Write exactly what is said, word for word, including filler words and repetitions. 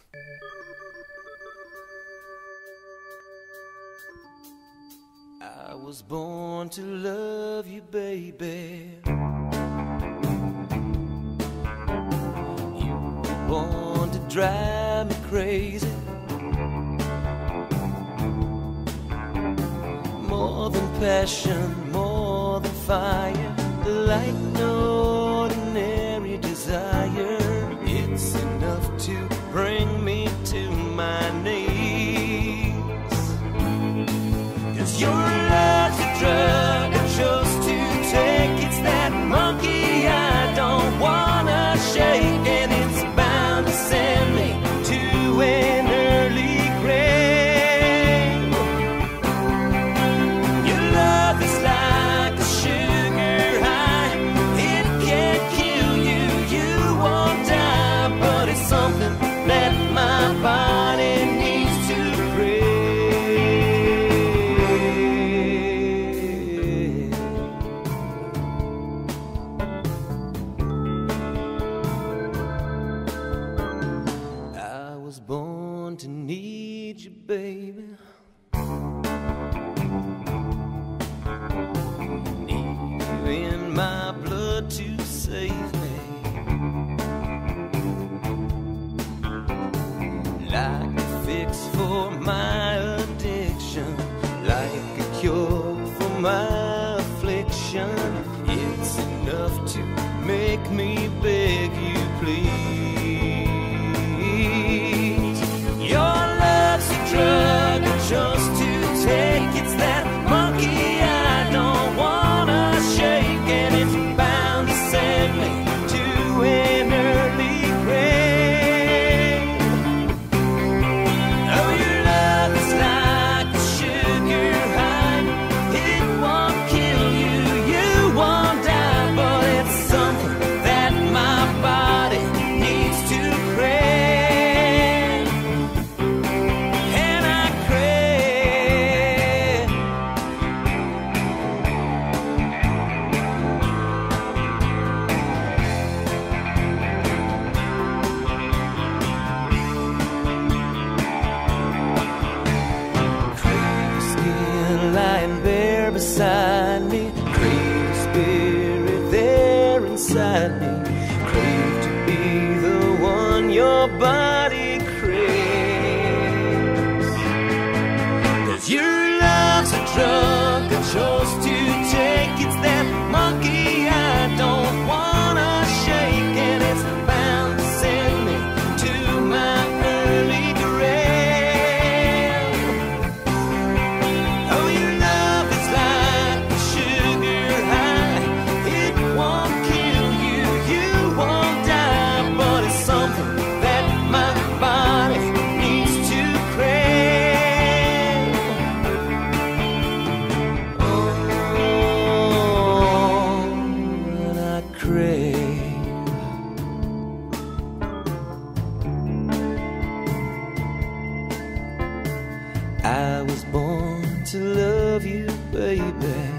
I was born to love you, baby. You were born to drive me crazy. More than passion, more than fire, like no ordinary desire. It's enough to bring me to my knees. 'Cause your love's a drug I chose to take. It's that monkey I don't wanna shake, and it's bound to send me to an early grave. Your love is like a sugar high. It can't kill you, you won't die, but it's something that my body needs to crave. I was born to need you, baby. Need you in my blood to save me. Like a fix for my addiction, like a cure for my affliction. It's enough to make me beg you, please. Your love's a drug I chose to take. It's that monkey I don't wanna shake, and it's bound to send me to an early grave. Oh, your love is like a sugar high. It won't kill you, you won't die, but it's something that my body needs to crave. And I crave. Crave the skin lying bare beside me. Crave the spirit there inside me. Crave to be the one your body craves. 'Cause your love's a drug I chose to take. It's that monkey I don't wanna shake, and it's bound to send me to my early grave. Oh, your love is like a sugar high. It won't kill you, you won't die, but it's something that my body needs to crave. Oh, and I crave. I was born to love you, baby.